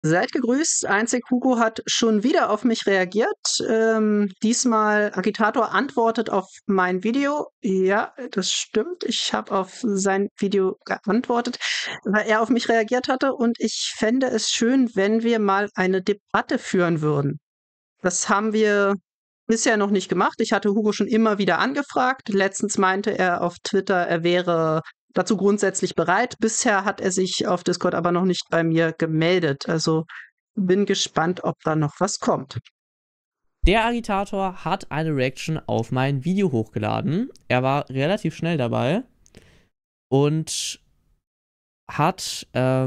Seid gegrüßt. Einzig Hugo hat schon wieder auf mich reagiert. Diesmal Agitator antwortet auf mein Video. Ja, das stimmt. Ich habe auf sein Video geantwortet, weil er auf mich reagiert hatte. Und ich fände es schön, wenn wir mal eine Debatte führen würden. Das haben wir bisher noch nicht gemacht. Ich hatte Hugo schon immer wieder angefragt. Letztens meinte er auf Twitter, er wäre dazu grundsätzlich bereit. Bisher hat er sich auf Discord aber noch nicht bei mir gemeldet. Also bin gespannt, ob da noch was kommt. Der Agitator hat eine Reaction auf mein Video hochgeladen. Er war relativ schnell dabei und hat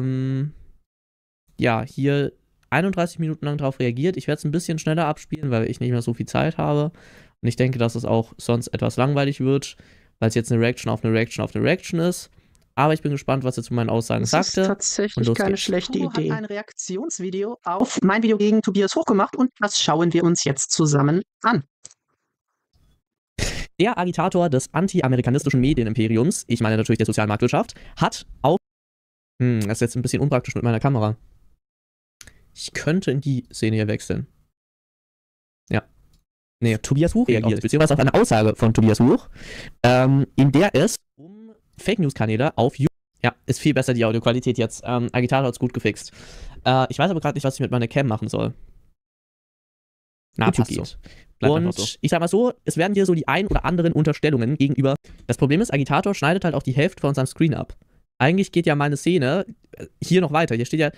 hier 31 Minuten lang darauf reagiert. Ich werde es ein bisschen schneller abspielen, weil ich nicht mehr so viel Zeit habe. Und ich denke, dass es auch sonst etwas langweilig wird, weil es jetzt eine Reaction auf eine Reaction auf eine Reaction ist. Aber ich bin gespannt, was er zu meinen Aussagen sagte. Das ist tatsächlich keine schlechte Idee. Hugo hat ein Reaktionsvideo auf mein Video gegen Tobias hochgemacht und das schauen wir uns jetzt zusammen an. Der Agitator des anti-amerikanistischen Medienimperiums, ich meine natürlich der sozialen Marktwirtschaft, hat auf... das ist jetzt ein bisschen unpraktisch mit meiner Kamera. Ich könnte in die Szene hier wechseln. Ja. Nee, Tobias Huch reagiert, beziehungsweise auf eine Aussage von Tobias Huch, in der es um Fake-News-Kanäle auf YouTube... Ja, ist viel besser die Audioqualität jetzt. Agitator hat's gut gefixt. Ich weiß aber gerade nicht, was ich mit meiner Cam machen soll. Na, YouTube geht. Und so. Ich sag mal so, es werden hier so die ein oder anderen Unterstellungen gegenüber... Das Problem ist, Agitator schneidet halt auch die Hälfte von seinem Screen ab. Eigentlich geht ja meine Szene hier noch weiter. Hier steht ja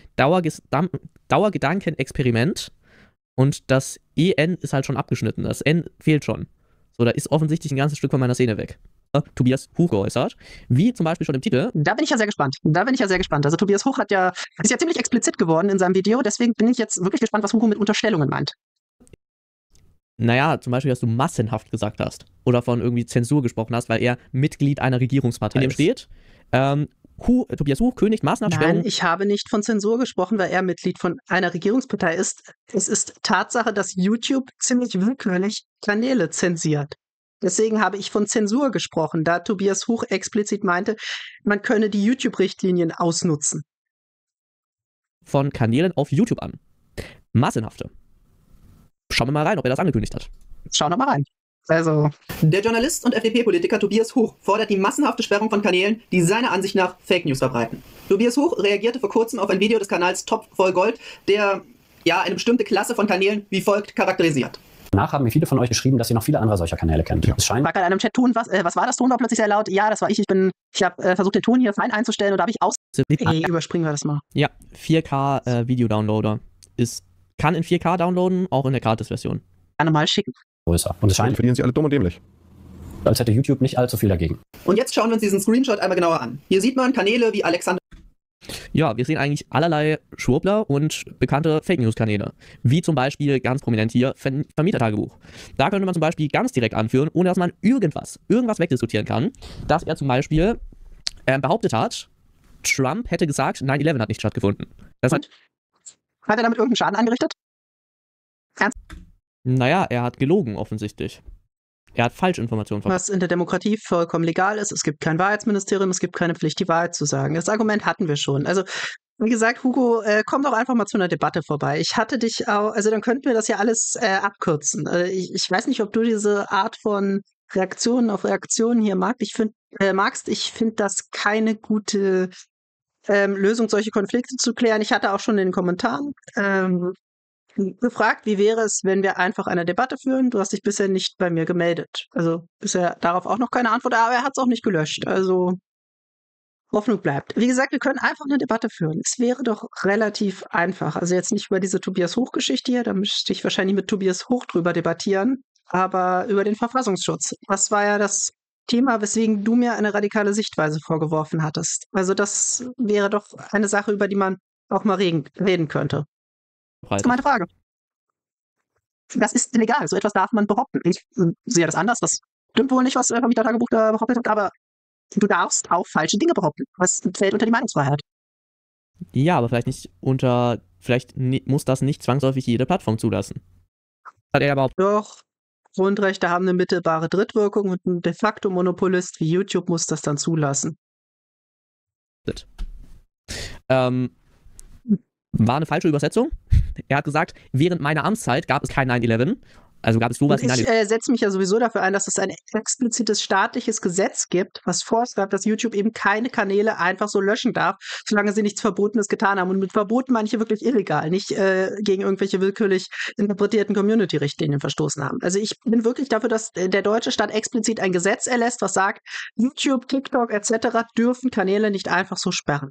Dauergedankenexperiment und das EN ist halt schon abgeschnitten. Das N fehlt schon. So, da ist offensichtlich ein ganzes Stück von meiner Szene weg. Tobias Huch geäußert, wie zum Beispiel schon im Titel. Da bin ich ja sehr gespannt. Also Tobias Huch ist ja ziemlich explizit geworden in seinem Video, deswegen bin ich jetzt wirklich gespannt, was Hugo mit Unterstellungen meint. Naja, zum Beispiel, dass du massenhaft gesagt hast oder von irgendwie Zensur gesprochen hast, weil er Mitglied einer Regierungspartei ist. In dem steht, Tobias Huch kündigt Maßnahmensperrung. Nein, ich habe nicht von Zensur gesprochen, weil er Mitglied von einer Regierungspartei ist. Es ist Tatsache, dass YouTube ziemlich willkürlich Kanäle zensiert. Deswegen habe ich von Zensur gesprochen, da Tobias Huch explizit meinte, man könne die YouTube-Richtlinien ausnutzen. Von Kanälen auf YouTube an. Massenhafte. Schauen wir mal rein, ob er das angekündigt hat. Schauen wir mal rein. Also. Der Journalist und FDP-Politiker Tobias Huch fordert die massenhafte Sperrung von Kanälen, die seiner Ansicht nach Fake News verbreiten. Tobias Huch reagierte vor kurzem auf ein Video des Kanals Top voll Gold, der eine bestimmte Klasse von Kanälen wie folgt charakterisiert. Danach haben mir viele von euch geschrieben, dass ihr noch viele andere solcher Kanäle kennt. Ja. Es scheint. Fragt einem Chat Ton, was war das? Ton war plötzlich sehr laut. Ja, das war ich. Ich habe versucht, den Ton hier fein einzustellen und da habe ich überspringen wir das mal. Ja, 4K Video-Downloader. Kann in 4K downloaden, auch in der Gratis-Version. Gerne mal schicken. Größer. Und es scheint, verdienen sie alle dumm und dämlich. Als hätte YouTube nicht allzu viel dagegen. Und jetzt schauen wir uns diesen Screenshot einmal genauer an. Hier sieht man Kanäle wie Alexander. Ja, wir sehen eigentlich allerlei Schwurbler und bekannte Fake-News-Kanäle. Wie zum Beispiel ganz prominent hier Vermietertagebuch. Da könnte man zum Beispiel ganz direkt anführen, ohne dass man irgendwas wegdiskutieren kann, dass er zum Beispiel behauptet hat, Trump hätte gesagt, 9/11 hat nicht stattgefunden. Das hat er damit irgendeinen Schaden angerichtet? Ernst? Naja, er hat gelogen offensichtlich. Er hat Falschinformationen verkauft. Was in der Demokratie vollkommen legal ist. Es gibt kein Wahrheitsministerium, es gibt keine Pflicht, die Wahrheit zu sagen. Das Argument hatten wir schon. Also, wie gesagt, Hugo, komm doch einfach mal zu einer Debatte vorbei. Ich hatte dich auch, also dann könnten wir das ja alles abkürzen. Ich weiß nicht, ob du diese Art von Reaktionen auf Reaktionen hier magst. Ich finde das keine gute Lösung, solche Konflikte zu klären. Ich hatte auch schon in den Kommentaren gefragt, wie wäre es, wenn wir einfach eine Debatte führen? Du hast dich bisher nicht bei mir gemeldet. Also bisher darauf auch noch keine Antwort, aber er hat es auch nicht gelöscht. Also Hoffnung bleibt. Wie gesagt, wir können einfach eine Debatte führen. Es wäre doch relativ einfach. Also jetzt nicht über diese Tobias Huch-Geschichte hier, da müsste ich wahrscheinlich mit Tobias Huch drüber debattieren, aber über den Verfassungsschutz. Was war ja das Thema, weswegen du mir eine radikale Sichtweise vorgeworfen hattest? Also das wäre doch eine Sache, über die man auch mal reden könnte. Das ist meine Frage. Das ist illegal. So etwas darf man behaupten. Ich sehe das anders. Das stimmt wohl nicht, was Vermietertagebuch da behauptet hat, aber du darfst auch falsche Dinge behaupten. Das fällt unter die Meinungsfreiheit. Ja, aber vielleicht muss das nicht zwangsläufig jede Plattform zulassen. Hat er überhaupt? Doch. Grundrechte haben eine mittelbare Drittwirkung und ein de facto Monopolist wie YouTube muss das dann zulassen. War eine falsche Übersetzung. Er hat gesagt, während meiner Amtszeit gab es kein 9/11. Also gab es sowas wie Ich 9/11. setze mich ja sowieso dafür ein, dass es ein explizites staatliches Gesetz gibt, was vorschreibt, dass YouTube eben keine Kanäle einfach so löschen darf, solange sie nichts Verbotenes getan haben. Und mit Verboten manche wirklich illegal, nicht gegen irgendwelche willkürlich interpretierten Community-Richtlinien verstoßen haben. Also ich bin wirklich dafür, dass der deutsche Staat explizit ein Gesetz erlässt, was sagt, YouTube, TikTok etc. dürfen Kanäle nicht einfach so sperren.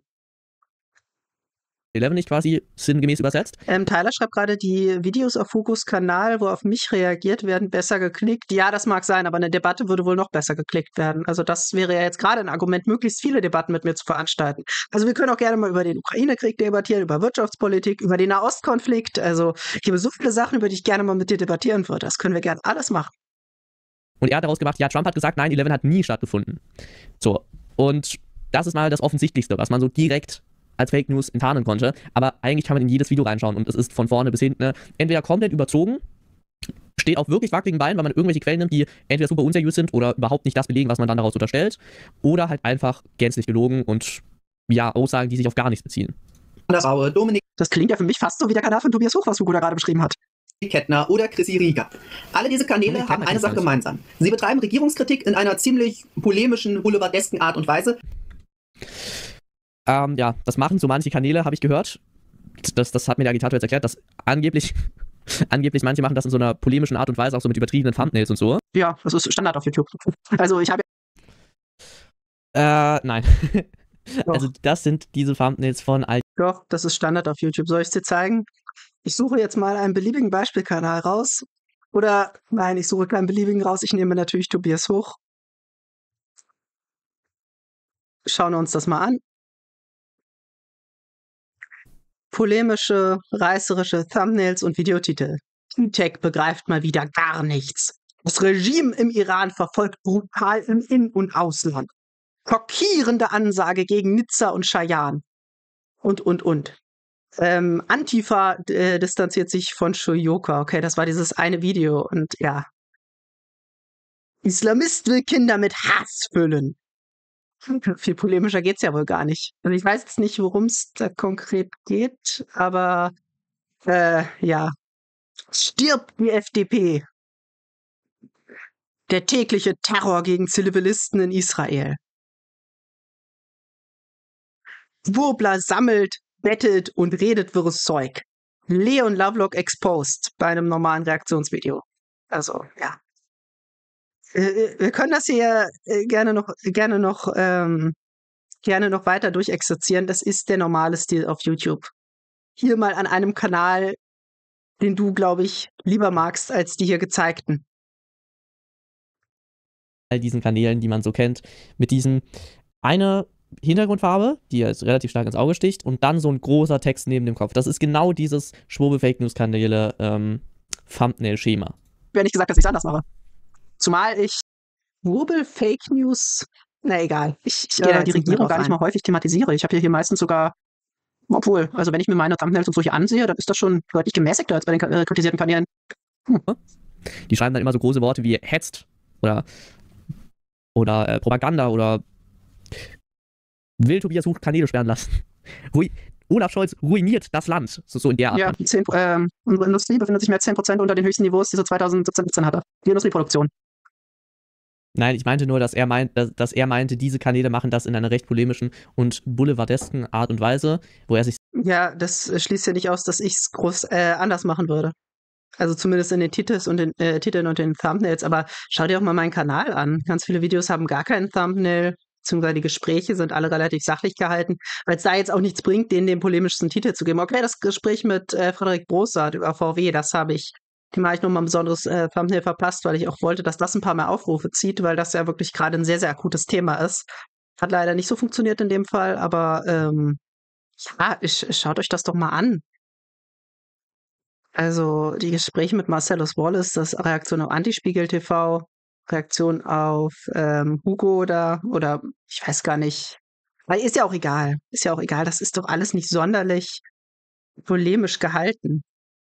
11 nicht quasi sinngemäß übersetzt. Tyler schreibt gerade, die Videos auf Hugos Kanal, wo auf mich reagiert werden, besser geklickt. Ja, das mag sein, aber eine Debatte würde wohl noch besser geklickt werden. Also das wäre ja jetzt gerade ein Argument, möglichst viele Debatten mit mir zu veranstalten. Also wir können auch gerne mal über den Ukraine-Krieg debattieren, über Wirtschaftspolitik, über den Nahostkonflikt. Also ich habe so viele Sachen, über die ich gerne mal mit dir debattieren würde. Das können wir gerne alles machen. Und er hat daraus gemacht, ja, Trump hat gesagt, 9/11 hat nie stattgefunden. So, und das ist mal das Offensichtlichste, was man so direkt als Fake News enttarnen konnte. Aber eigentlich kann man in jedes Video reinschauen und es ist von vorne bis hinten entweder komplett überzogen, steht auf wirklich wackeligen Beinen, weil man irgendwelche Quellen nimmt, die entweder super unseriös sind oder überhaupt nicht das belegen, was man dann daraus unterstellt, oder halt einfach gänzlich gelogen und ja, Aussagen, die sich auf gar nichts beziehen. Raue, Dominik Das klingt ja für mich fast so wie der Kanal von Tobias Hoch, was Hugo da gerade beschrieben hat. Kettner oder Chrissy Rieger. Alle diese Kanäle Dominik haben Kettner eine Sache kennt gemeinsam. Sie betreiben Regierungskritik in einer ziemlich polemischen, boulevardesken Art und Weise. Ja, das machen so manche Kanäle, habe ich gehört. Das hat mir der Agitator jetzt erklärt, dass angeblich manche machen das in so einer polemischen Art und Weise, auch so mit übertriebenen Thumbnails und so. Ja, das ist Standard auf YouTube. Also ich habe Nein. Doch. Also das sind diese Thumbnails von all. Doch, das ist Standard auf YouTube. Soll ich es dir zeigen? Ich suche jetzt mal einen beliebigen Beispielkanal raus. Oder, nein, ich suche keinen beliebigen raus. Ich nehme natürlich Tobias Hoch. Schauen wir uns das mal an. Polemische, reißerische Thumbnails und Videotitel. Tech begreift mal wieder gar nichts. Das Regime im Iran verfolgt brutal im In- und Ausland. Schockierende Ansage gegen Nizza und Cheyenne. Und. Antifa distanziert sich von Shoyoka. Okay, das war dieses eine Video. Und ja. Islamist will Kinder mit Hass füllen. Viel polemischer geht's ja wohl gar nicht. Also ich weiß jetzt nicht, worum es da konkret geht, aber ja. Stirbt die FDP. Der tägliche Terror gegen Zivilisten in Israel. Wurbler sammelt, bettelt und redet wirres Zeug. Leon Lovelock exposed bei einem normalen Reaktionsvideo. Also, ja. Wir können das hier gerne noch weiter durchexerzieren. Das ist der normale Stil auf YouTube. Hier mal an einem Kanal, den du, glaube ich, lieber magst als die hier gezeigten. All diesen Kanälen, die man so kennt, mit diesem eine Hintergrundfarbe, die jetzt relativ stark ins Auge sticht, und dann so ein großer Text neben dem Kopf. Das ist genau dieses Schwurbel-Fake-News-Kanäle Thumbnail-Schema. Ich habe nicht gesagt, dass ich es anders mache. Zumal ich Schwurbel-Fake News, na egal, ich die Regierung gar nicht mal häufig thematisiere. Ich habe hier meistens sogar, obwohl, also wenn ich mir meine Thumbnails und so hier ansehe, dann ist das schon deutlich gemäßigter als bei den kritisierten Kanälen. Die schreiben dann immer so große Worte wie hetzt oder Propaganda oder will Tobias Hoch Kanäle sperren lassen. Olaf Scholz ruiniert das Land. So in der Art. Ja, unsere Industrie befindet sich mehr als 10% unter den höchsten Niveaus, die sie 2017 hatte. Die Industrieproduktion. Nein, ich meinte nur, dass er meinte, diese Kanäle machen das in einer recht polemischen und boulevardesken Art und Weise, wo er sich. Ja, das schließt ja nicht aus, dass ich es groß anders machen würde. Also zumindest in den Titeln und den Thumbnails. Aber schau dir auch mal meinen Kanal an. Ganz viele Videos haben gar keinen Thumbnail, beziehungsweise die Gespräche sind alle relativ sachlich gehalten, weil es da jetzt auch nichts bringt, denen den polemischsten Titel zu geben. Okay, das Gespräch mit Frederik Brossard über VW, dem habe ich nochmal ein besonderes Thumbnail verpasst, weil ich auch wollte, dass das ein paar mehr Aufrufe zieht, weil das ja wirklich gerade ein sehr, sehr akutes Thema ist. Hat leider nicht so funktioniert in dem Fall, aber ja, schaut euch das doch mal an. Also die Gespräche mit Marcellus Wallace, das Reaktion auf Antispiegel TV, Reaktion auf Hugo oder ich weiß gar nicht. Weil ist ja auch egal. Ist ja auch egal. Das ist doch alles nicht sonderlich polemisch gehalten.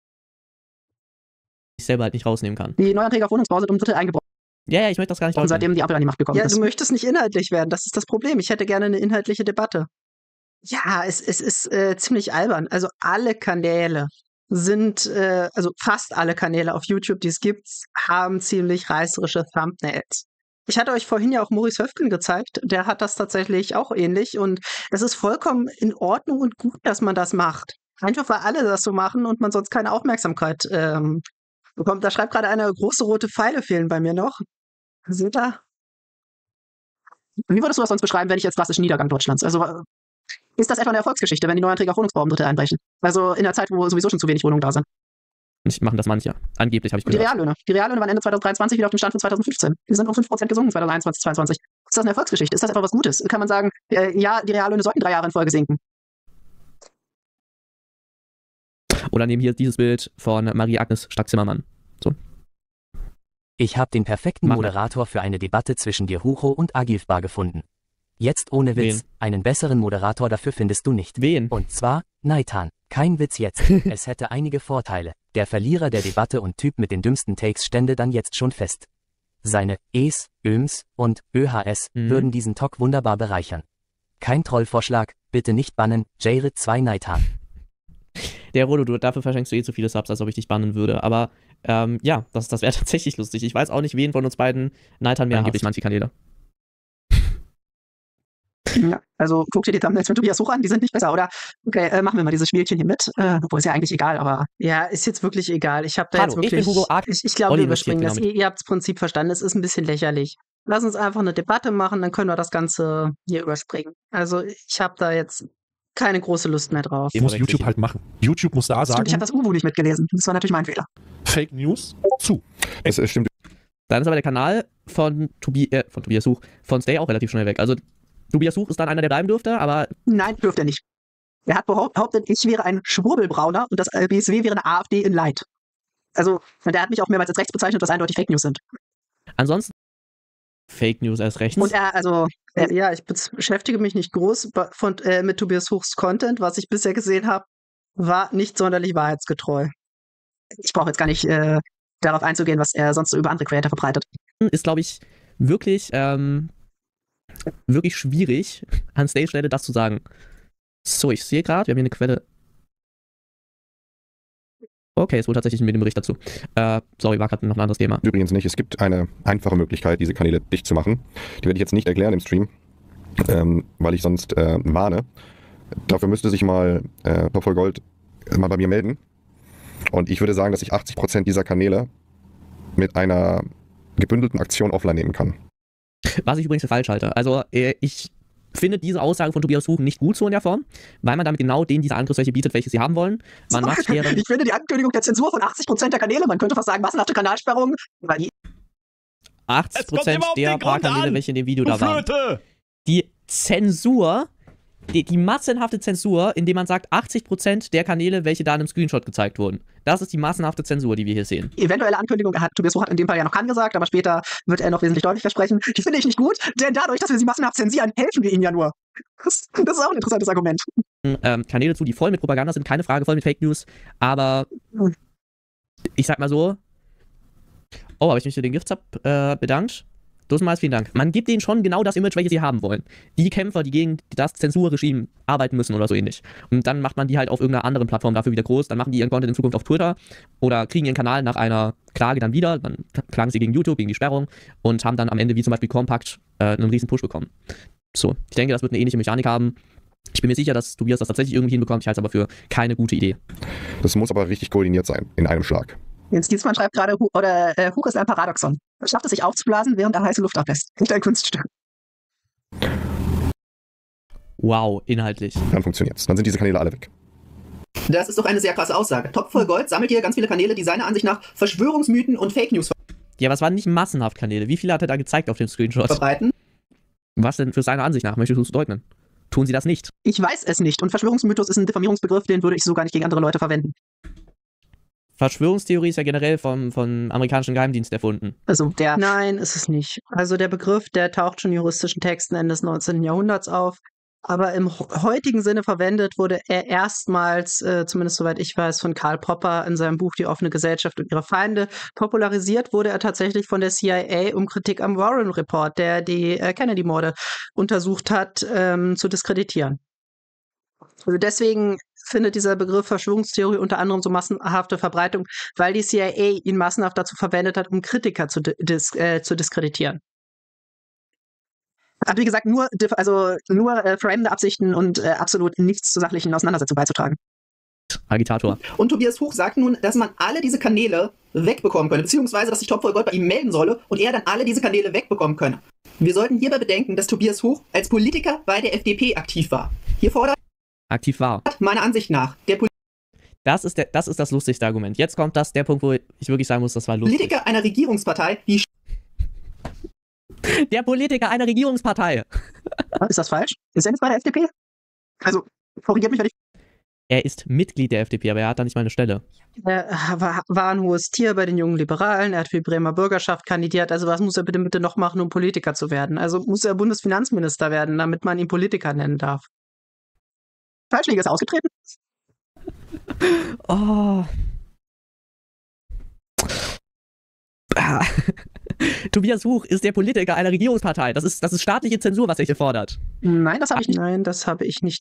Ich selber halt nicht rausnehmen kann. Die Neuanträge auf Wohnungsbau sind um ein Drittel eingebrochen, Ja, ich möchte das gar nicht seitdem die Ampel an die Macht gekommen ist. Ja, du möchtest nicht inhaltlich werden. Das ist das Problem. Ich hätte gerne eine inhaltliche Debatte. Ja, es ist ziemlich albern. Also alle Kanäle sind, also fast alle Kanäle auf YouTube, die es gibt, haben ziemlich reißerische Thumbnails. Ich hatte euch vorhin ja auch Maurice Höfgen gezeigt, der hat das tatsächlich auch ähnlich und es ist vollkommen in Ordnung und gut, dass man das macht. Einfach weil alle das so machen und man sonst keine Aufmerksamkeit bekommt. Da schreibt gerade eine große rote Pfeile fehlen bei mir noch. Seht ihr? Wie würdest du das sonst beschreiben, wenn ich jetzt klassischen Niedergang Deutschlands? Also ist das etwa eine Erfolgsgeschichte, wenn die Neuanträge auf Wohnungsbau um Drittel einbrechen? Also in der Zeit, wo sowieso schon zu wenig Wohnungen da sind. Nicht machen das manche. Angeblich habe ich Und die gehört. Reallöhne waren Ende 2023 wieder auf dem Stand von 2015. Die sind um 5% gesunken 2021, 2022. Ist das eine Erfolgsgeschichte? Ist das etwa was Gutes? Kann man sagen, ja, die Reallöhne sollten 3 Jahre in Folge sinken? Oder nehmen hier dieses Bild von Marie-Agnes Strack-Zimmermann. So. Ich habe den perfekten Mach mal. Moderator für eine Debatte zwischen Gerucho und Agilfbar gefunden. Jetzt ohne Witz, Wen? einen besseren Moderator dafür findest du nicht. Wen? Und zwar, Neitan. Kein Witz jetzt. Es hätte einige Vorteile. Der Verlierer der Debatte und Typ mit den dümmsten Takes stände dann jetzt schon fest. Seine Es, Öms und ÖHS würden diesen Talk wunderbar bereichern. Kein Trollvorschlag, bitte nicht bannen, Jared 2 Neitan. Der Rodo, dafür verschenkst du eh zu viele Subs, als ob ich dich bannen würde. Aber ja, das wäre tatsächlich lustig. Ich weiß auch nicht, wen von uns beiden Neitan mehr angeblich manche Kanäle. Ja, also guck dir die Thumbnails von Tobias Hoch an, die sind nicht besser, oder? Okay, machen wir mal dieses Spielchen hier mit. Obwohl ist ja eigentlich egal, aber ja, ist jetzt wirklich egal. Ich habe da Hallo, jetzt ich wirklich. bin Hugo Ark. Ich glaube, Olli wir überspringen das. investiert, Ihr habt das Prinzip verstanden, es ist ein bisschen lächerlich. Lass uns einfach eine Debatte machen, dann können wir das Ganze hier überspringen. Also ich habe da jetzt keine große Lust mehr drauf. Eben Muss richtig. YouTube halt machen. YouTube muss da Stimmt, ich habe sagen, das Uwu nicht mitgelesen. Das war natürlich mein Fehler. Fake News zu. Das stimmt. Dann ist aber der Kanal von Tobias Huch, von Stay auch relativ schnell weg. Also Tobias Huch ist dann einer, der bleiben dürfte, aber Nein, dürfte er nicht. Er hat behauptet, ich wäre ein Schwurbelbrauner und das BSW wäre eine AfD in Light. Also, der hat mich auch mehrmals als rechts bezeichnet, was eindeutig Fake News sind. ansonsten Fake News erst rechts. Und ja, ich beschäftige mich nicht groß mit Tobias Huchs Content. Was ich bisher gesehen habe, war nicht sonderlich wahrheitsgetreu. Ich brauche jetzt gar nicht darauf einzugehen, was er sonst so über andere Creator verbreitet. Ist, glaube ich, wirklich, wirklich schwierig, an Stays Stelle das zu sagen. So, ich sehe gerade, wir haben hier eine Quelle. Okay, es wurde tatsächlich mit dem Bericht dazu. Sorry, war gerade noch ein anderes Thema. Übrigens nicht. Es gibt eine einfache Möglichkeit, diese Kanäle dicht zu machen. Die werde ich jetzt nicht erklären im Stream, weil ich sonst warne. Dafür müsste sich mal Top voll Gold mal bei mir melden. Und ich würde sagen, dass ich 80% dieser Kanäle mit einer gebündelten Aktion offline nehmen kann. Was ich übrigens für falsch halte. Also, ich finde diese Aussage von Tobias Huch nicht gut so in der Form, weil man damit genau denen diese Angriffsfläche bietet, welche sie haben wollen. Man macht deren Ich finde die Ankündigung der Zensur von 80% der Kanäle, man könnte fast sagen, massenhafte Kanalsperrung, weil die 80% der paar Kanäle, welche in dem Video da waren. Die Zensur, die massenhafte Zensur, indem man sagt, 80% der Kanäle, welche da in einem Screenshot gezeigt wurden. Das ist die massenhafte Zensur, die wir hier sehen. eventuelle Ankündigung, Tobias Hoch hat in dem Fall ja noch kann gesagt, aber später wird er noch wesentlich deutlicher sprechen. Die finde ich nicht gut, denn dadurch, dass wir sie massenhaft zensieren, helfen wir ihnen ja nur. Das ist auch ein interessantes Argument. Kanäle zu, die voll mit Propaganda sind, keine Frage, voll mit Fake News, aber ich sag mal so, oh, habe ich mich für den Giftsub bedankt? Dussmals vielen Dank. Man gibt denen schon genau das Image, welches sie haben wollen. Die Kämpfer, die gegen das Zensurregime arbeiten müssen oder so ähnlich. Und dann macht man die halt auf irgendeiner anderen Plattform dafür wieder groß. Dann machen die ihren Content in Zukunft auf Twitter oder kriegen ihren Kanal nach einer Klage dann wieder. Dann klagen sie gegen YouTube, gegen die Sperrung und haben dann am Ende, wie zum Beispiel Compact, einen riesen Push bekommen. So, ich denke, das wird eine ähnliche Mechanik haben. Ich bin mir sicher, dass Tobias das tatsächlich irgendwie hinbekommt. Ich halte es aber für keine gute Idee. Das muss aber richtig koordiniert sein, in einem Schlag. Jens Dienstmann schreibt gerade, Huch ist ein Paradoxon. Er schafft es sich aufzublasen, während er heiße Luft ablässt. Nicht ein Kunststück. Wow, inhaltlich. Dann funktioniert's. Dann sind diese Kanäle alle weg. Das ist doch eine sehr krasse Aussage. Top voll Gold sammelt hier ganz viele Kanäle, die seiner Ansicht nach Verschwörungsmythen und Fake News Ja, aber es waren nicht massenhaft Kanäle. Wie viele hat er da gezeigt auf dem Screenshot? verbreiten. Was denn für seine Ansicht nach? Möchtest du es leugnen? Tun sie das nicht? Ich weiß es nicht. Und Verschwörungsmythos ist ein Diffamierungsbegriff, den würde ich so gar nicht gegen andere Leute verwenden. Verschwörungstheorie ist ja generell vom amerikanischen Geheimdienst erfunden. Also Nein, ist es nicht. Also der Begriff, der taucht schon in juristischen Texten Ende des 19. Jahrhunderts auf. Aber im heutigen Sinne verwendet wurde er erstmals, zumindest soweit ich weiß, von Karl Popper in seinem Buch Die offene Gesellschaft und ihre Feinde. Popularisiert wurde er tatsächlich von der CIA, um Kritik am Warren Report, der die Kennedy-Morde untersucht hat, zu diskreditieren. Also deswegen findet dieser Begriff Verschwörungstheorie unter anderem so massenhafte Verbreitung, weil die CIA ihn massenhaft dazu verwendet hat, um Kritiker zu diskreditieren. Aber wie gesagt, nur framende Absichten und absolut nichts zur sachlichen Auseinandersetzung beizutragen. Agitator. Und Tobias Huch sagt nun, dass man alle diese Kanäle wegbekommen könne, beziehungsweise dass sich Top voll Gold bei ihm melden solle und er dann alle diese Kanäle wegbekommen könne. Wir sollten hierbei bedenken, dass Tobias Huch als Politiker bei der FDP aktiv war. Hier fordert Aktiv war. meiner Ansicht nach der Das ist das lustigste Argument. Jetzt kommt der Punkt, wo ich wirklich sagen muss, das war lustig. Politiker einer Regierungspartei, die Der Politiker einer Regierungspartei. Ist das falsch? Ist er jetzt bei der FDP? Also, korrigiert mich, wenn ich. Er ist Mitglied der FDP, aber er hat da nicht mal eine Stelle. Er war ein hohes Tier bei den jungen Liberalen, er hat für die Bremer Bürgerschaft kandidiert. Also was muss er bitte noch machen, um Politiker zu werden? Also muss er Bundesfinanzminister werden, damit man ihn Politiker nennen darf. Falschliege ist ausgetreten. Oh. Tobias Huch ist der Politiker einer Regierungspartei. Das ist staatliche Zensur, was er hier fordert. Nein, das habe ich nicht. Nein, das habe ich nicht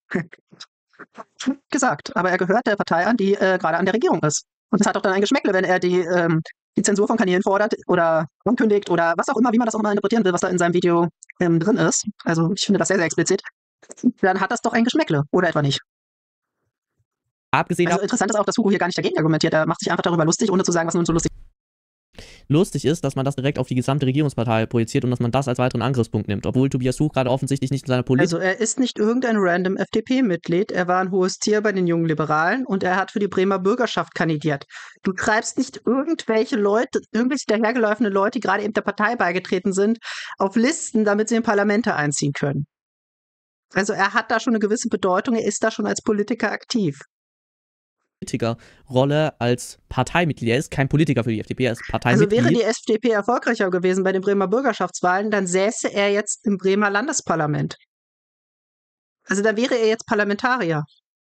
gesagt. Aber er gehört der Partei an, die gerade an der Regierung ist. Und es hat doch dann ein Geschmäckle, wenn er die Zensur von Kanälen fordert oder ankündigt oder was auch immer, wie man das auch immer interpretieren will, was da in seinem Video drin ist. Also ich finde das sehr, sehr explizit. Dann hat das doch ein Geschmäckle, oder etwa nicht? Abgesehen Also interessant ist auch, dass Hugo hier gar nicht dagegen argumentiert. Er macht sich einfach darüber lustig, ohne zu sagen, was nun so lustig lustig ist, dass man das direkt auf die gesamte Regierungspartei projiziert und dass man das als weiteren Angriffspunkt nimmt, obwohl Tobias Huch gerade offensichtlich nicht in seiner Politik... Also er ist nicht irgendein random FDP-Mitglied, er war ein hohes Tier bei den jungen Liberalen und er hat für die Bremer Bürgerschaft kandidiert. Du treibst nicht irgendwelche dahergelaufene Leute, die gerade eben der Partei beigetreten sind, auf Listen, damit sie in Parlamente einziehen können. Also er hat da schon eine gewisse Bedeutung, er ist da schon als Politiker aktiv. Rolle als Parteimitglied. Er ist kein Politiker für die FDP, er ist Parteimitglied. Also wäre die FDP erfolgreicher gewesen bei den Bremer Bürgerschaftswahlen, dann säße er jetzt im Bremer Landesparlament. Also da wäre er jetzt Parlamentarier.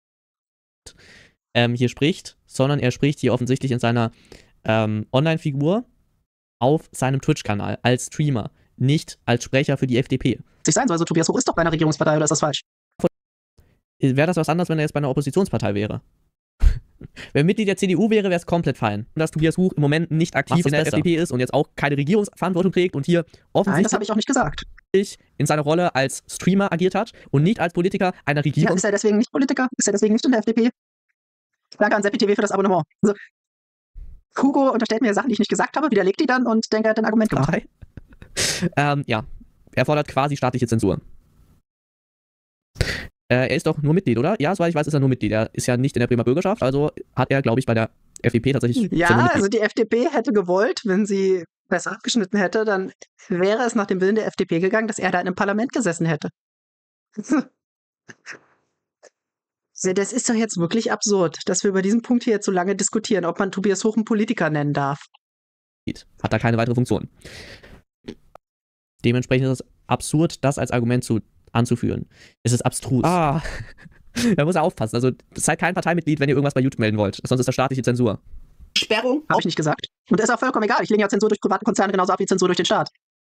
Hier spricht, sondern er spricht hier offensichtlich in seiner Online-Figur auf seinem Twitch-Kanal als Streamer, nicht als Sprecher für die FDP. Sich sein soll, also Tobias Huch ist doch bei einer Regierungspartei, oder ist das falsch? Wäre das was anderes, wenn er jetzt bei einer Oppositionspartei wäre? Wenn Mitglied der CDU wäre, wäre es komplett fein. Dass Tobias Huch im Moment nicht aktiv in der FDP ist und jetzt auch keine Regierungsverantwortung trägt und hier offensichtlich Nein, das habe ich auch nicht gesagt. In seiner Rolle als Streamer agiert hat und nicht als Politiker einer Regierung. Ja, ist er deswegen nicht Politiker? Ist er deswegen nicht in der FDP? Danke an Seppi TV für das Abonnement. Also, Hugo unterstellt mir Sachen, die ich nicht gesagt habe, widerlegt die dann und denkt, er hat ein Argument gemacht. Ja, er fordert quasi staatliche Zensur. Er ist doch nur Mitglied, oder? Ja, soweit ich weiß, ist er nur Mitglied. Er ist ja nicht in der Bremer Bürgerschaft, also hat er, glaube ich, bei der FDP tatsächlich... Ja, also die FDP hätte gewollt, wenn sie besser abgeschnitten hätte, dann wäre es nach dem Willen der FDP gegangen, dass er da in einem Parlament gesessen hätte. Das ist doch jetzt wirklich absurd, dass wir über diesen Punkt hier jetzt so lange diskutieren, ob man Tobias Huch einen Politiker nennen darf. Hat da keine weitere Funktion. Dementsprechend ist es absurd, das als Argument anzuführen. Es ist abstrus. Da muss er aufpassen. Also seid kein Parteimitglied, wenn ihr irgendwas bei YouTube melden wollt. Sonst ist das staatliche Zensur. Sperrung Habe ich nicht gesagt. Und ist auch vollkommen egal. Ich lehne ja Zensur durch private Konzerne genauso ab wie Zensur durch den Staat.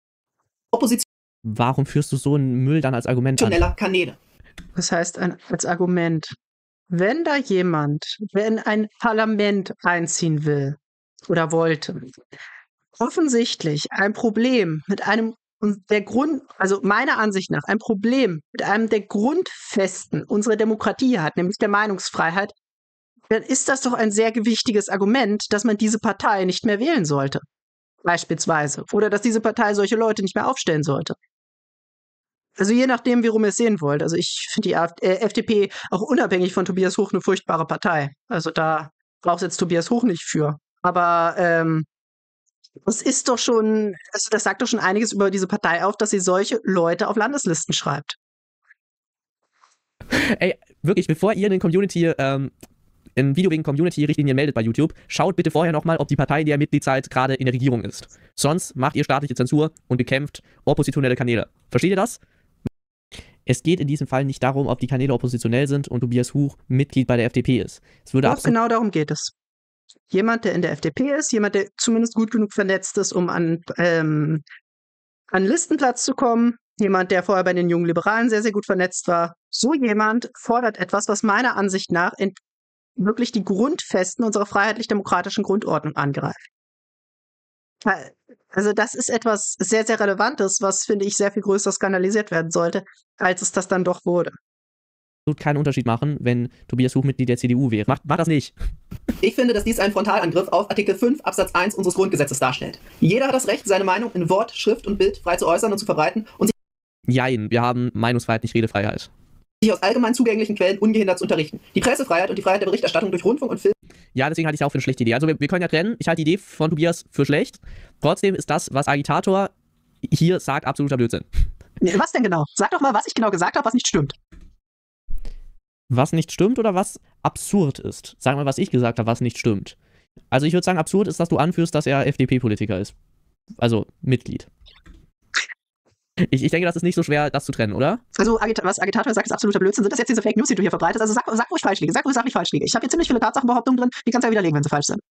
Warum führst du so einen Müll dann als Argument an? Oppositioneller Kanäle. Das heißt, als Argument, wenn ein Parlament einziehen will oder wollte, offensichtlich ein Problem mit einem also meiner Ansicht nach ein Problem mit einem der Grundfesten unserer Demokratie hat, nämlich der Meinungsfreiheit, dann ist das doch ein sehr gewichtiges Argument, dass man diese Partei nicht mehr wählen sollte. Beispielsweise. Oder dass diese Partei solche Leute nicht mehr aufstellen sollte. Also je nachdem, wie rum ihr es sehen wollt. Also ich finde die FDP auch unabhängig von Tobias Huch eine furchtbare Partei. Also da braucht jetzt Tobias Huch nicht für. Aber das ist doch schon, also das sagt doch schon einiges über diese Partei auf, dass sie solche Leute auf Landeslisten schreibt. Ey, wirklich, bevor ihr ein Video wegen Community-Richtlinien meldet bei YouTube, schaut bitte vorher nochmal, ob die Partei, in der ihr Mitglied seid, gerade in der Regierung ist. Sonst macht ihr staatliche Zensur und bekämpft oppositionelle Kanäle. Versteht ihr das? Es geht in diesem Fall nicht darum, ob die Kanäle oppositionell sind und Tobias Huch Mitglied bei der FDP ist. Doch, genau darum geht es. Jemand, der in der FDP ist, jemand, der zumindest gut genug vernetzt ist, um an Listenplatz zu kommen, jemand, der vorher bei den jungen Liberalen sehr, sehr gut vernetzt war. So jemand fordert etwas, was meiner Ansicht nach wirklich die Grundfesten unserer freiheitlich-demokratischen Grundordnung angreift. Also das ist etwas sehr, sehr Relevantes, was, finde ich, sehr viel größer skandalisiert werden sollte, als es das dann doch wurde. Absolut keinen Unterschied machen, wenn Tobias Huch Mitglied der CDU wäre. Mach das nicht. Ich finde, dass dies einen Frontalangriff auf Artikel 5 Absatz 1 unseres Grundgesetzes darstellt. Jeder hat das Recht, seine Meinung in Wort, Schrift und Bild frei zu äußern und zu verbreiten und Jein, wir haben Meinungsfreiheit, nicht Redefreiheit. sich aus allgemein zugänglichen Quellen ungehindert zu unterrichten. Die Pressefreiheit und die Freiheit der Berichterstattung durch Rundfunk und Film. Ja, deswegen halte ich es auch für eine schlechte Idee. Also wir können ja trennen, ich halte die Idee von Tobias für schlecht. Trotzdem ist das, was Agitator hier sagt, absoluter Blödsinn. Was denn genau? Sag doch mal, was ich genau gesagt habe, was nicht stimmt. Was nicht stimmt oder was absurd ist? Sag mal, was ich gesagt habe, was nicht stimmt. Also ich würde sagen, absurd ist, dass du anführst, dass er FDP-Politiker ist. Also Mitglied. Ich denke, das ist nicht so schwer, das zu trennen, oder? Also, was Agitator sagt, ist absoluter Blödsinn. Sind das jetzt diese Fake News, die du hier verbreitest? Also, sag, wo ich falsch liege. Sag, wo ich sachlich falsch liege. Ich habe hier ziemlich viele Tatsachenbehauptungen drin. Die kannst du ja widerlegen, wenn sie falsch sind.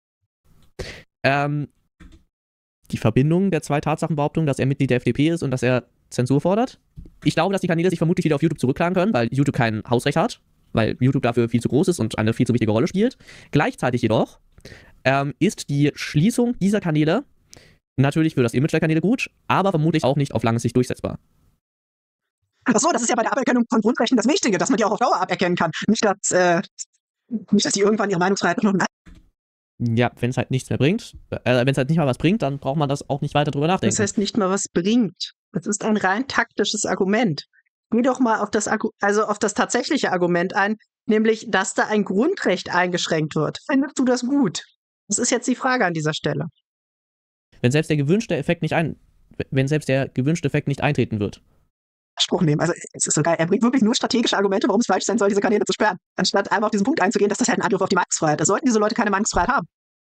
Die Verbindung der zwei Tatsachenbehauptungen, dass er Mitglied der FDP ist und dass er Zensur fordert. Ich glaube, dass die Kanäle sich vermutlich wieder auf YouTube zurückklagen können, weil YouTube kein Hausrecht hat, weil YouTube dafür viel zu groß ist und eine viel zu wichtige Rolle spielt. Gleichzeitig jedoch ist die Schließung dieser Kanäle natürlich für das Image der Kanäle gut, aber vermutlich auch nicht auf lange Sicht durchsetzbar. Achso, das ist ja bei der Aberkennung von Grundrechten das Wichtige, dass man die auch auf Dauer aberkennen kann. Nicht, dass die irgendwann ihre Meinungsfreiheit noch. Ja, wenn es halt nichts mehr bringt, wenn es halt nicht mal was bringt, dann braucht man das auch nicht weiter drüber nachdenken. Das heißt nicht mal was bringt. Das ist ein rein taktisches Argument. Geh doch mal auf das tatsächliche Argument ein, nämlich, dass da ein Grundrecht eingeschränkt wird. Findest du das gut? Das ist jetzt die Frage an dieser Stelle. Wenn selbst der gewünschte Effekt nicht eintreten wird. Spruch nehmen. Also, es ist so geil. Er bringt wirklich nur strategische Argumente, warum es falsch sein soll, diese Kanäle zu sperren. Anstatt einmal auf diesen Punkt einzugehen, dass das halt ein Angriff auf die Meinungsfreiheit ist. Sollten diese Leute keine Meinungsfreiheit haben?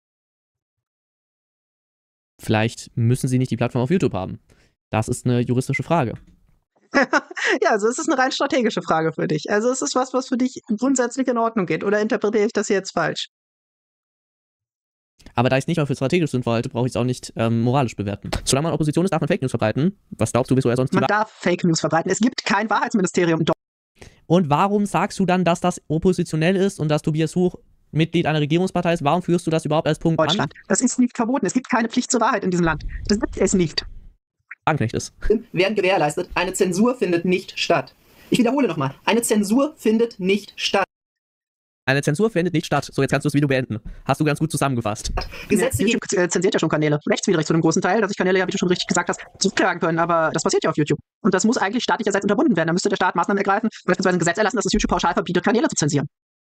Vielleicht müssen sie nicht die Plattform auf YouTube haben. Das ist eine juristische Frage. Ja, also es ist eine rein strategische Frage für dich. Also es ist was für dich grundsätzlich in Ordnung geht. Oder interpretiere ich das hier jetzt falsch? Aber da ich es nicht mal für strategisch sinnvoll halte, brauche ich es auch nicht moralisch bewerten. Solange man Opposition ist, darf man Fake News verbreiten. Was glaubst du, wieso er sonst... Man darf Fake News verbreiten. Es gibt kein Wahrheitsministerium. Und warum sagst du dann, dass das oppositionell ist und dass Tobias Huch Mitglied einer Regierungspartei ist? Warum führst du das überhaupt als Punkt Deutschland. an? Das ist nicht verboten. Es gibt keine Pflicht zur Wahrheit in diesem Land. Das gibt es nicht. Wagenknecht ist. Werden gewährleistet. Eine Zensur findet nicht statt. Ich wiederhole nochmal. Eine Zensur findet nicht statt. Eine Zensur findet nicht statt. So, jetzt kannst du das Video beenden. Hast du ganz gut zusammengefasst. YouTube zensiert ja schon Kanäle. Rechtswidrig zu einem großen Teil, dass sich Kanäle, ja, wie du schon richtig gesagt hast, zurückklagen können. Aber das passiert ja auf YouTube. Und das muss eigentlich staatlicherseits unterbunden werden. Da müsste der Staat Maßnahmen ergreifen, beispielsweise ein Gesetz erlassen, dass es YouTube pauschal verbietet, Kanäle zu zensieren.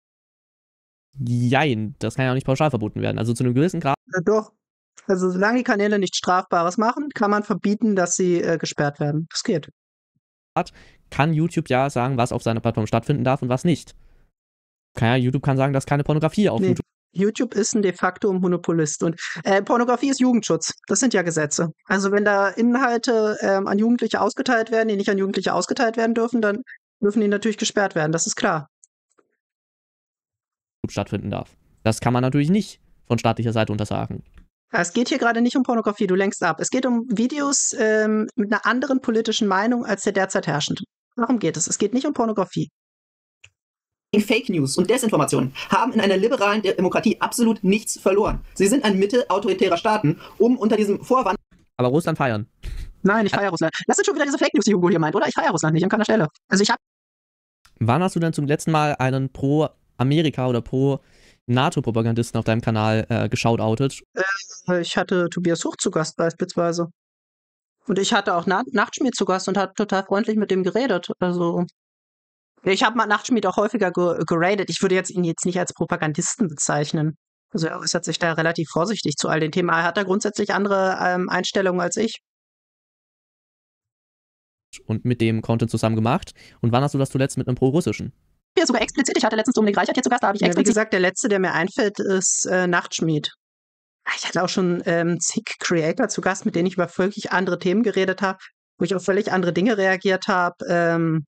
Jein, das kann ja auch nicht pauschal verboten werden. Also zu einem gewissen Grad. Doch. Also solange die Kanäle nichts Strafbares machen, kann man verbieten, dass sie gesperrt werden. Das geht. Kann YouTube ja sagen, was auf seiner Plattform stattfinden darf und was nicht. YouTube kann sagen, dass keine Pornografie auf YouTube. YouTube ist ein de facto Monopolist. Und Pornografie ist Jugendschutz. Das sind ja Gesetze. Also wenn da Inhalte an Jugendliche ausgeteilt werden, die nicht an Jugendliche ausgeteilt werden dürfen, dann dürfen die natürlich gesperrt werden. Das ist klar. Stattfinden darf. Das kann man natürlich nicht von staatlicher Seite untersagen. Es geht hier gerade nicht um Pornografie, du lenkst ab. Es geht um Videos mit einer anderen politischen Meinung als der derzeit herrschenden. Darum geht es. Es geht nicht um Pornografie. Fake News und Desinformation haben in einer liberalen Demokratie absolut nichts verloren. Sie sind ein Mittel autoritärer Staaten, um unter diesem Vorwand... Aber Russland feiern. Nein, ich feiere Russland. Das sind schon wieder diese Fake News, die Hugo hier meint, oder? Ich feiere Russland nicht an keiner Stelle. Also ich habe... Wann hast du denn zum letzten Mal einen Pro-Amerika- oder Pro-NATO-Propagandisten auf deinem Kanal geschautoutet? Ich hatte Tobias Huch zu Gast beispielsweise. Und ich hatte auch Nachtschmied zu Gast und habe total freundlich mit dem geredet. Also... Ich habe Nachtschmied auch häufiger geradet. Ich würde ihn jetzt nicht als Propagandisten bezeichnen. Also er äußert sich da relativ vorsichtig zu all den Themen. Er hat da grundsätzlich andere Einstellungen als ich. Und mit dem Content zusammen gemacht. Und wann hast du das zuletzt mit einem Pro-Russischen? Ja, sogar explizit. Ich hatte letztens Dominik Reichert hier zu Gast, da habe ich explizit... Wie gesagt, der letzte, der mir einfällt, ist Nachtschmied. Ich hatte auch schon zig Creator zu Gast, mit denen ich über völlig andere Themen geredet habe, wo ich auf völlig andere Dinge reagiert habe,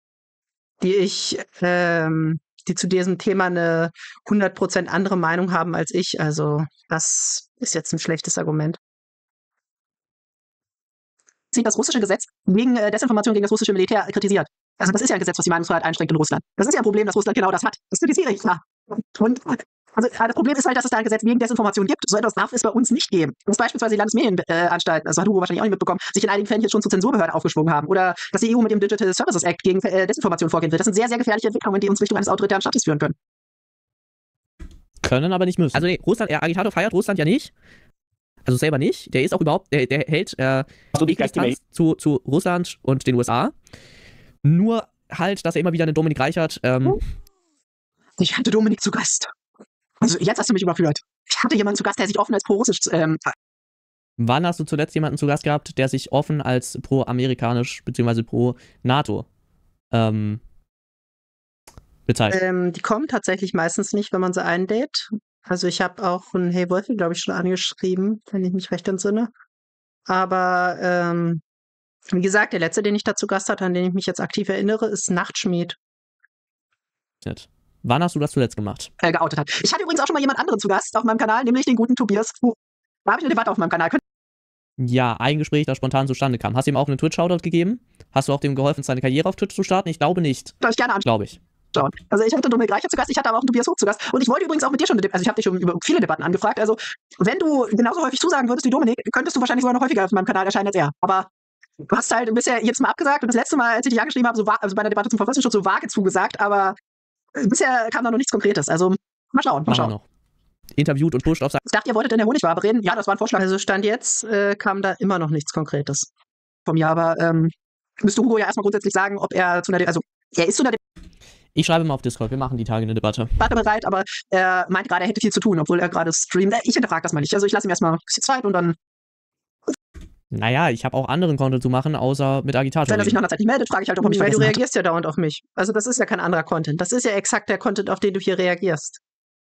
die zu diesem Thema eine 100% andere Meinung haben als ich. Also das ist jetzt ein schlechtes Argument. das russische Gesetz gegen Desinformation gegen das russische Militär kritisiert. Also das ist ja ein Gesetz, was die Meinungsfreiheit einschränkt in Russland. Das ist ja ein Problem, dass Russland genau das hat. Das kritisiere ich, klar. Und also das Problem ist halt, dass es da ein Gesetz gegen Desinformation gibt. So etwas darf es bei uns nicht geben. Dass beispielsweise die Landesmedienanstalten, also hat Hugo wahrscheinlich auch nicht mitbekommen, sich in einigen Fällen jetzt schon zur Zensurbehörde aufgeschwungen haben. Oder dass die EU mit dem Digital Services Act gegen Desinformation vorgehen wird. Das sind sehr, sehr gefährliche Entwicklungen, die uns Richtung eines autoritären Staates führen können. Können, aber nicht müssen. Also nee, Russland, Agitator feiert Russland ja nicht. Also selber nicht. Der ist auch überhaupt, der hält Distanz zu Russland und den USA. Nur halt, dass er immer wieder einen Dominik Reichert. Ich hatte Dominik zu Gast. Also jetzt hast du mich überführt. Ich hatte jemanden zu Gast, der sich offen als pro-russisch Wann hast du zuletzt jemanden zu Gast gehabt, der sich offen als pro-amerikanisch bzw. pro-NATO bezeichnet? Die kommen tatsächlich meistens nicht, wenn man sie einlädt. Also ich habe auch einen Hey Wolfi, glaube ich, schon angeschrieben, wenn ich mich recht entsinne. Aber wie gesagt, der letzte, den ich da zu Gast hatte, an den ich mich jetzt aktiv erinnere, ist Nachtschmied. Wann hast du das zuletzt gemacht? Geoutet hat. Ich hatte übrigens auch schon mal jemand anderen zu Gast auf meinem Kanal, nämlich den guten Tobias. Da habe ich eine Debatte auf meinem Kanal. Ja, ein Gespräch, das spontan zustande kam. Hast du ihm auch einen Twitch-Shoutout gegeben? Hast du auch dem geholfen, seine Karriere auf Twitch zu starten? Ich glaube nicht. Darf ich gerne anschauen. Glaube ich. Also ich hatte Dominik Reichert zu Gast, ich hatte aber auch einen Tobias Hoch zu Gast. Und ich wollte übrigens auch mit dir schon also ich habe dich schon über viele Debatten angefragt. Also wenn du genauso häufig zusagen würdest wie Dominik, könntest du wahrscheinlich sogar noch häufiger auf meinem Kanal erscheinen als er. Aber du hast halt bisher jedes Mal abgesagt und das letzte Mal, als ich dich angeschrieben habe, also bei der Debatte zum Verfassungsschutz so vage zugesagt, aber bisher kam da noch nichts Konkretes. Also mal schauen. Noch. Interviewt und pusht auf sein. Ich dachte, ihr wolltet in der Honigwabe reden. Ja, das war ein Vorschlag. Also Stand jetzt kam da immer noch nichts Konkretes. Von mir, aber müsste Hugo ja erstmal grundsätzlich sagen, ob er zu einer, also er ist zu einer Ich schreibe mal auf Discord, wir machen die Tage eine Debatte. Debatte bereit, aber er meint gerade, er hätte viel zu tun, obwohl er gerade streamt. Ich hinterfrage das mal nicht. Also ich lasse ihm erstmal ein bisschen Zeit und dann, Naja, ich habe auch anderen Content zu machen, außer mit Agitator. wenn er sich nach einer Zeit nicht meldet, frage ich halt, ob er mich Weil du vergessen hat. reagierst ja dauernd auf mich. Also das ist ja kein anderer Content. Das ist ja exakt der Content, auf den du hier reagierst.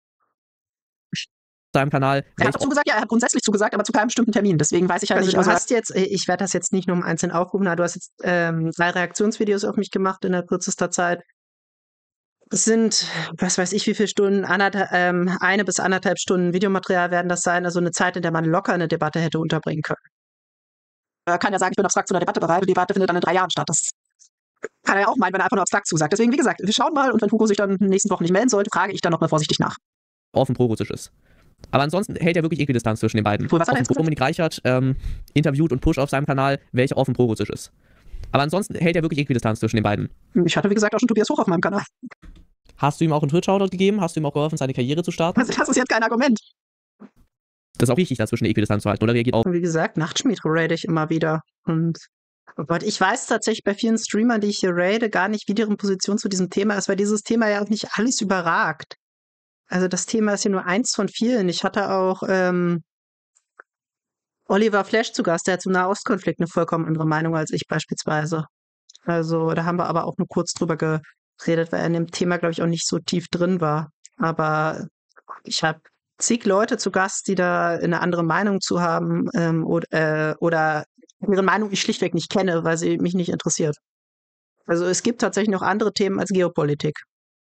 Seinem Kanal. Er hat zugesagt, ja, er hat grundsätzlich zugesagt, aber zu keinem bestimmten Termin. Deswegen weiß ich halt Also nicht. du Also hast jetzt, ich werde das jetzt nicht nur einzeln aufrufen, aber du hast jetzt 3 Reaktionsvideos auf mich gemacht in der kürzester Zeit. Es sind, was weiß ich, wie viele Stunden, 1 bis 1,5 Stunden Videomaterial werden das sein, also eine Zeit, in der man locker eine Debatte hätte unterbringen können. er kann ja sagen, ich bin abstrakt zu einer Debatte bereit und die Debatte findet dann in 3 Jahren statt. Das kann er ja auch meinen, wenn er einfach nur abstrakt zusagt. Deswegen, wie gesagt, wir schauen mal und wenn Hugo sich dann in den nächsten Wochen nicht melden sollte, frage ich dann nochmal vorsichtig nach. Offen pro-russisch ist. Aber ansonsten hält er wirklich Äquidistanz zwischen den beiden. Was hat er jetzt gesagt? Dominik Reichert interviewt und pusht auf seinem Kanal, welcher offen pro-russisch ist. Aber ansonsten hält er wirklich Äquidistanz zwischen den beiden. Ich hatte, wie gesagt, auch schon Tobias Hoch auf meinem Kanal. Hast du ihm auch einen Twitch-Shoutout gegeben? Hast du ihm auch geholfen, seine Karriere zu starten? Das ist jetzt kein Argument. Das ist auch wichtig, dazwischen eine Äquidistanz zu halten, oder reagiert auch? Und wie gesagt, Nachtschmied raide ich immer wieder. Und oh Gott, ich weiß tatsächlich bei vielen Streamern, die ich hier raide, gar nicht, wie deren Position zu diesem Thema ist, weil dieses Thema ja auch nicht alles überragt. Also das Thema ist ja nur eins von vielen. Ich hatte auch Oliver Flash zu Gast, der hat zum Nahostkonflikt eine vollkommen andere Meinung als ich beispielsweise. Also da haben wir aber auch nur kurz drüber geredet, weil er in dem Thema, glaube ich, auch nicht so tief drin war. Aber ich habe zig Leute zu Gast, die da eine andere Meinung zu haben oder ihre Meinung ich schlichtweg nicht kenne, weil sie mich nicht interessiert. Also es gibt tatsächlich noch andere Themen als Geopolitik.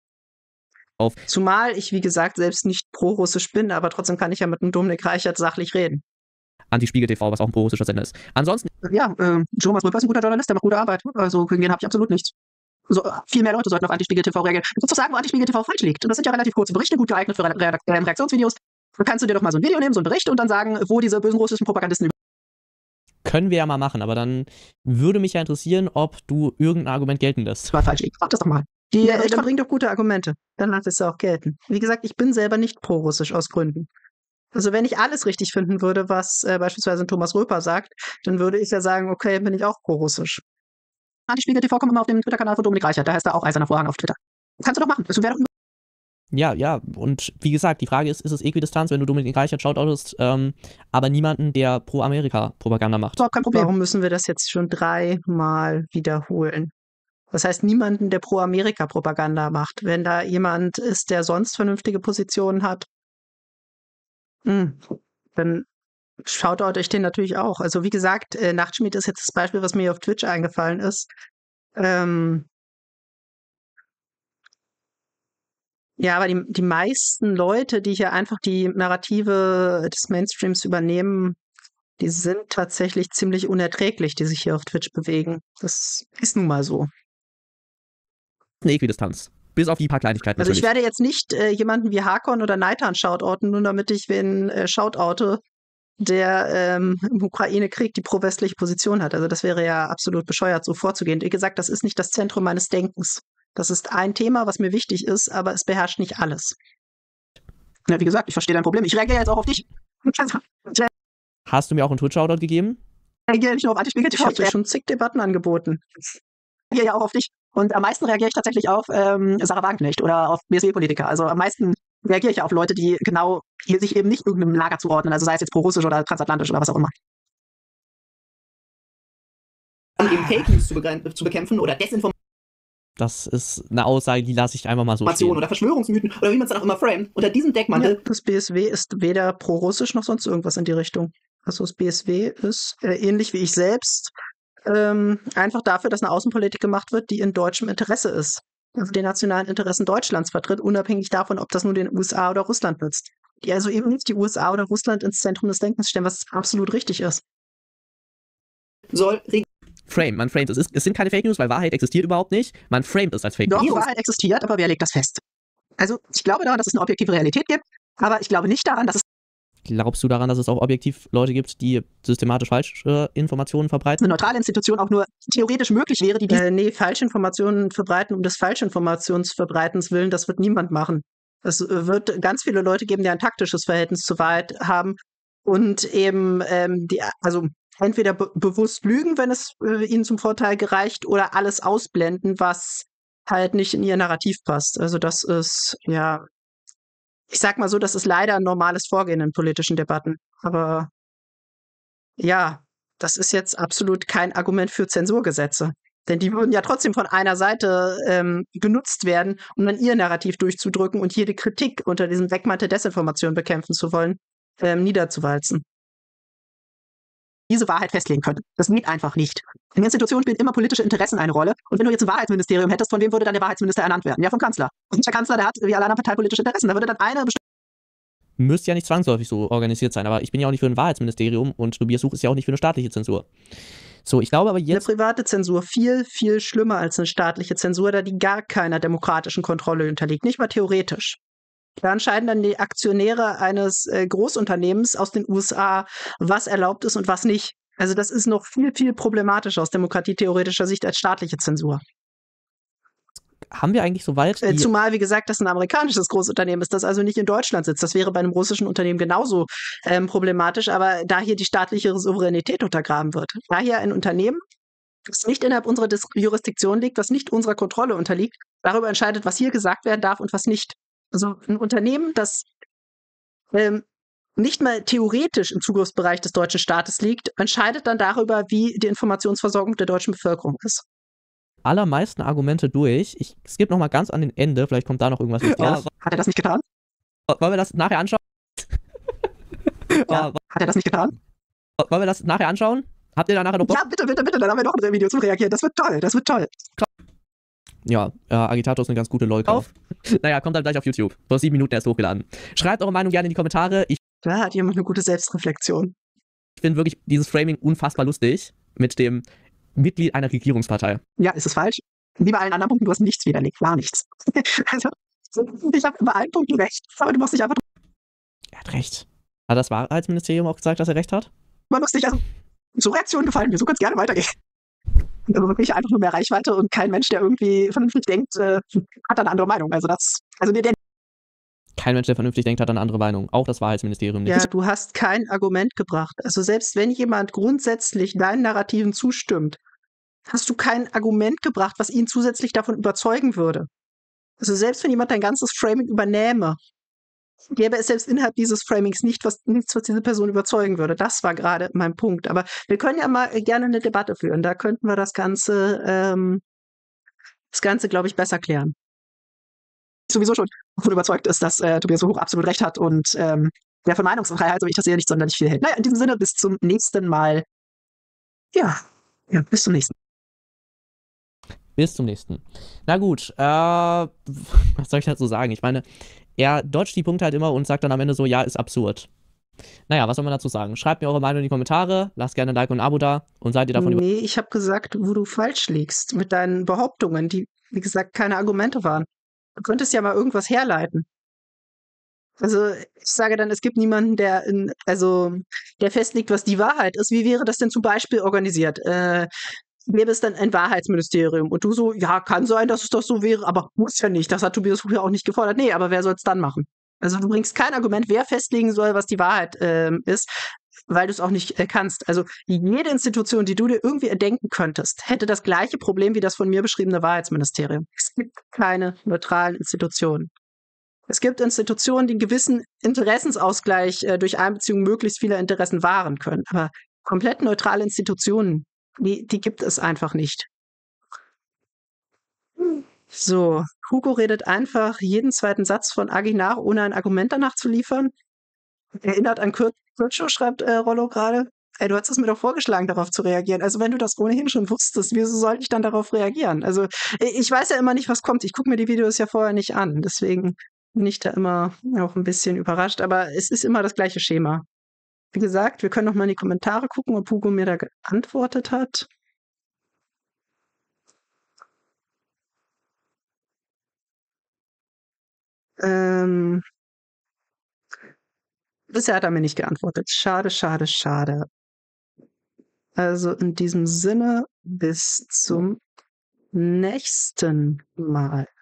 Zumal ich, wie gesagt, selbst nicht pro-russisch bin, aber trotzdem kann ich ja mit einem Dominik Reichert sachlich reden. Anti-Spiegel TV, was auch ein pro-russischer Sender ist. Ansonsten. Ja, Thomas Röper ist ein guter Journalist, der macht gute Arbeit. Also gegen den habe ich absolut nichts. So, viel mehr Leute sollten auf Anti-Spiegel TV reagieren. Du kannst doch sagen, wo Anti-Spiegel TV falsch liegt. Und das sind ja relativ kurze Berichte, gut geeignet für Reaktionsvideos. Dann kannst du dir doch mal so ein Video nehmen, so einen Bericht und dann sagen, wo diese bösen russischen Propagandisten Können wir ja mal machen, aber dann würde mich ja interessieren, ob du irgendein Argument gelten lässt. falsch liegt. Mach das doch mal. Dann bring doch gute Argumente. Dann lass es ja auch gelten. Wie gesagt, ich bin selber nicht pro-russisch aus Gründen. Also wenn ich alles richtig finden würde, was beispielsweise Thomas Röper sagt, dann würde ich ja sagen, okay, bin ich auch pro-russisch. Anti-Spiegel TV kommt immer auf dem Twitter-Kanal von Dominik Reichert. Da heißt er auch Eiserner Vorhang auf Twitter. Kannst du doch machen. Das wäre doch Ja, und wie gesagt, die Frage ist es Äquidistanz, wenn du Dominik Reichert shoutoutest, aber niemanden, der pro-Amerika-Propaganda macht. überhaupt kein Problem. Warum müssen wir das jetzt schon 3-mal wiederholen? Das heißt, niemanden, der Pro-Amerika-Propaganda macht. Wenn da jemand ist, der sonst vernünftige Positionen hat, dann shoutout ich den natürlich auch. Also wie gesagt, Nachtschmied ist jetzt das Beispiel, was mir hier auf Twitch eingefallen ist. Ja, aber die meisten Leute, die hier einfach die Narrative des Mainstreams übernehmen, Die sind tatsächlich ziemlich unerträglich, die sich hier auf Twitch bewegen. Das ist nun mal so. Eine Äquidistanz. Bis auf die paar Kleinigkeiten Also ich natürlich. werde jetzt nicht jemanden wie Hakon oder Neitan shoutouten, nur damit ich wen shoutoute, der im Ukraine-Krieg die pro-westliche Position hat. Also das wäre ja absolut bescheuert, so vorzugehen. Wie gesagt, das ist nicht das Zentrum meines Denkens. Das ist ein Thema, was mir wichtig ist, aber es beherrscht nicht alles. Ja, wie gesagt, ich verstehe dein Problem. Ich reagiere jetzt auch auf dich. Ich Hast du mir auch einen Twitch-Shoutout gegeben? reagiere nicht nur auf Antispiegel TV. Ich habe dir schon zig Debatten angeboten. Ich reagiere ja auch auf dich. Und am meisten reagiere ich tatsächlich auf Sarah Wagenknecht oder auf BSW-Politiker. Also am meisten reagiere ich ja auf Leute, die genau hier sich eben nicht irgendeinem Lager zuordnen, also sei es jetzt pro-russisch oder transatlantisch oder was auch immer. Eben Fake News zu bekämpfen oder Desinformation Das ist eine Aussage, die lasse ich einfach mal so stehen. oder Verschwörungsmythen oder wie man es dann auch immer framet. Unter diesem Ja, Deckmantel das BSW ist weder pro-russisch noch sonst irgendwas in die Richtung. Also das BSW ist ähnlich wie ich selbst einfach dafür, dass eine Außenpolitik gemacht wird, die in deutschem Interesse ist. Also die nationalen Interessen Deutschlands vertritt, unabhängig davon, ob das nun den USA oder Russland nützt. Die also eben nicht die USA oder Russland ins Zentrum des Denkens stellen, was absolut richtig ist. soll Frame, man framet es. Es sind keine Fake News, weil Wahrheit existiert überhaupt nicht. Man framet es als Fake Doch, News. Wahrheit existiert, aber wer legt das fest? Also ich glaube daran, dass es eine objektive Realität gibt, aber ich glaube nicht daran, dass es Glaubst du daran, dass es auch objektiv Leute gibt, die systematisch falsche Informationen verbreiten? eine neutrale Institution auch nur theoretisch möglich wäre, die nee, Falschinformationen verbreiten um des Falschinformationsverbreitens willen, das wird niemand machen. Es wird ganz viele Leute geben, die ein taktisches Verhältnis zur Wahrheit haben und eben also entweder bewusst lügen, wenn es ihnen zum Vorteil gereicht, oder alles ausblenden, was halt nicht in ihr Narrativ passt. Also das ist, ja, ich sag mal so, das ist leider ein normales Vorgehen in politischen Debatten. Aber ja, das ist jetzt absolut kein Argument für Zensurgesetze. Denn die würden ja trotzdem von einer Seite genutzt werden, um dann ihr Narrativ durchzudrücken und jede Kritik unter diesem Deckmantel Desinformation bekämpfen zu wollen, niederzuwalzen. Diese Wahrheit festlegen können. Das geht einfach nicht. In Institutionen spielen immer politische Interessen eine Rolle. Und wenn du jetzt ein Wahrheitsministerium hättest, von wem würde dann der Wahrheitsminister ernannt werden? Ja, vom Kanzler. Und der Kanzler, der hat wie alle anderen parteipolitische Interessen. Da würde dann eine Müsste ja nicht zwangsläufig so organisiert sein, aber ich bin ja auch nicht für ein Wahrheitsministerium und Tobias Huch ist ja auch nicht für eine staatliche Zensur. So, ich glaube aber eine jetzt. private Zensur viel, viel schlimmer als eine staatliche Zensur, da die gar keiner demokratischen Kontrolle unterliegt. Nicht mal theoretisch. Da entscheiden dann die Aktionäre eines Großunternehmens aus den USA, was erlaubt ist und was nicht. Also das ist noch viel, viel problematischer aus demokratietheoretischer Sicht als staatliche Zensur. Haben wir eigentlich soweit. Zumal, wie gesagt, das ein amerikanisches Großunternehmen ist, das also nicht in Deutschland sitzt. Das wäre bei einem russischen Unternehmen genauso problematisch, aber da hier die staatliche Souveränität untergraben wird. Da hier ein Unternehmen, das nicht innerhalb unserer Jurisdiktion liegt, was nicht unserer Kontrolle unterliegt, darüber entscheidet, was hier gesagt werden darf und was nicht. Also ein Unternehmen, das nicht mal theoretisch im Zugriffsbereich des deutschen Staates liegt, entscheidet dann darüber, wie die Informationsversorgung der deutschen Bevölkerung ist. Allermeisten Argumente durch. Ich skippe nochmal ganz an den Ende, vielleicht kommt da noch irgendwas Wichtiges. Hat er das nicht getan? Wollen wir das nachher anschauen? Ja. Hat er das nicht getan? Wollen wir das nachher anschauen? Habt ihr da nachher noch Bock? Ja, bitte, dann haben wir noch ein Video zum Reagieren. Das wird toll. Ja, Agitator ist eine ganz gute Lolka. Naja, kommt dann gleich auf YouTube. Vor 7 Minuten erst hochgeladen. Schreibt eure Meinung gerne in die Kommentare. Da hat jemand eine gute Selbstreflexion. Ich finde wirklich dieses Framing unfassbar lustig mit dem Mitglied einer Regierungspartei. Ja, ist es falsch? Wie bei allen anderen Punkten, du hast nichts widerlegt, gar nichts. Also, ich habe bei allen Punkten recht, aber du machst dich einfach. Er hat recht. Hat das Wahrheitsministerium auch gesagt, dass er recht hat? Man muss dich, also, so Reaktionen gefallen mir, so kann's gerne weitergehen. Also wirklich einfach nur mehr Reichweite und kein Mensch, der irgendwie vernünftig denkt, hat da eine andere Meinung. Also Kein Mensch, der vernünftig denkt, hat eine andere Meinung. Auch das Wahrheitsministerium nicht. Ja, du hast kein Argument gebracht. Also selbst wenn jemand grundsätzlich deinen Narrativen zustimmt, hast du kein Argument gebracht, was ihn zusätzlich davon überzeugen würde. Also selbst wenn jemand dein ganzes Framing übernähme, gäbe es selbst innerhalb dieses Framings nichts, was diese Person überzeugen würde. Das war gerade mein Punkt. Aber wir können ja mal gerne eine Debatte führen. Da könnten wir das Ganze, glaube ich, besser klären. Sowieso schon davon überzeugt ist, dass Tobias Huch absolut recht hat und der von Meinungsfreiheit, so wie ich das sehe, nicht sonderlich viel hält. Naja, in diesem Sinne, bis zum nächsten Mal. Ja, bis zum nächsten Mal. Bis zum nächsten. Na gut, was soll ich dazu sagen? Ich meine, er dodgt die Punkte halt immer und sagt dann am Ende so, ja, ist absurd. Naja, was soll man dazu sagen? Schreibt mir eure Meinung in die Kommentare, lasst gerne ein Like und ein Abo da und seid ihr davon Nee, ich habe gesagt, wo du falsch liegst mit deinen Behauptungen, die, wie gesagt, keine Argumente waren. Du könntest ja mal irgendwas herleiten. Also ich sage dann, es gibt niemanden, der festlegt, was die Wahrheit ist. Wie wäre das denn zum Beispiel organisiert? Gäbe es dann ein Wahrheitsministerium? Und du so, ja, kann sein, dass es doch so wäre, aber muss ja nicht. Das hat Tobias Huch ja auch nicht gefordert. Nee, aber wer soll es dann machen? Also du bringst kein Argument, wer festlegen soll, was die Wahrheit ist, weil du es auch nicht kannst. Also jede Institution, die du dir irgendwie erdenken könntest, hätte das gleiche Problem wie das von mir beschriebene Wahrheitsministerium. Es gibt keine neutralen Institutionen. Es gibt Institutionen, die einen gewissen Interessensausgleich durch Einbeziehung möglichst vieler Interessen wahren können. Aber komplett neutrale Institutionen, die gibt es einfach nicht. So, Hugo redet einfach jeden zweiten Satz von Agi nach, ohne ein Argument danach zu liefern. Erinnert an Kürtschow, schreibt Rollo gerade. Ey, du hast es mir doch vorgeschlagen, darauf zu reagieren. Also wenn du das ohnehin schon wusstest, wieso sollte ich dann darauf reagieren? Also ich weiß ja immer nicht, was kommt. Ich gucke mir die Videos ja vorher nicht an. Deswegen bin ich da immer auch ein bisschen überrascht. Aber es ist immer das gleiche Schema. Wie gesagt, wir können noch mal in die Kommentare gucken, ob Hugo mir da geantwortet hat. Bisher hat er mir nicht geantwortet. Schade, schade, schade. Also in diesem Sinne, bis zum nächsten Mal.